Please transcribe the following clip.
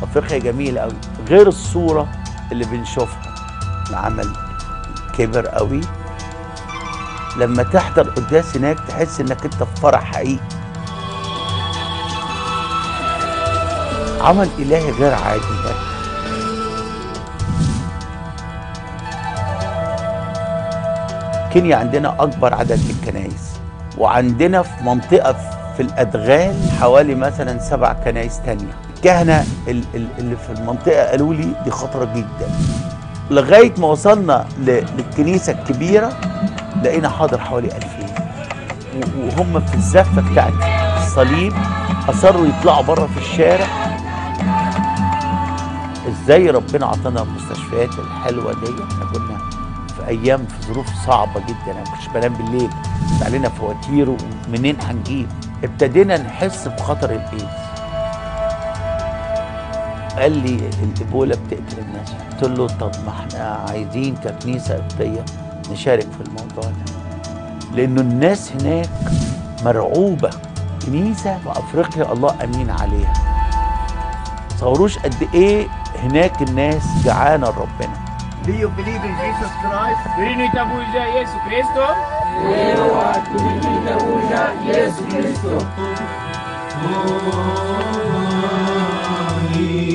افريقيا جميله قوي غير الصوره اللي بنشوفها. العمل كبر قوي، لما تحضر قداس هناك تحس انك انت في فرح حقيقي. عمل الهي غير عادي هناك. كينيا عندنا اكبر عدد من الكنائس، وعندنا في منطقه في الادغال حوالي مثلا 7 كنائس تانية. الكهنه اللي في المنطقه قالوا لي دي خطره جدا. لغايه ما وصلنا للكنيسه الكبيره لقينا حاضر حوالي 2000، وهم في الزفه بتاعت الصليب اصروا يطلعوا بره في الشارع. ازاي ربنا عطانا المستشفيات الحلوه دي. احنا كنا في ايام في ظروف صعبه جدا، انا ما كنتش بنام بالليل، علينا فواتير ومنين هنجيب. ابتدينا نحس بخطر الايدز. قال لي الايبولا بتقتل الناس. قلت له طب ما احنا عايزين ككنيسه قبطيه نشارك في الموضوع ده، لانه الناس هناك مرعوبه. كنيسه في افريقيا الله امين عليها. تصوروش قد ايه هناك الناس جعانه لربنا. Do you believe in Jesus Christ? Tulinitabuja Yesu Kristo. Ewa tulinitabuja Yesu Kristo.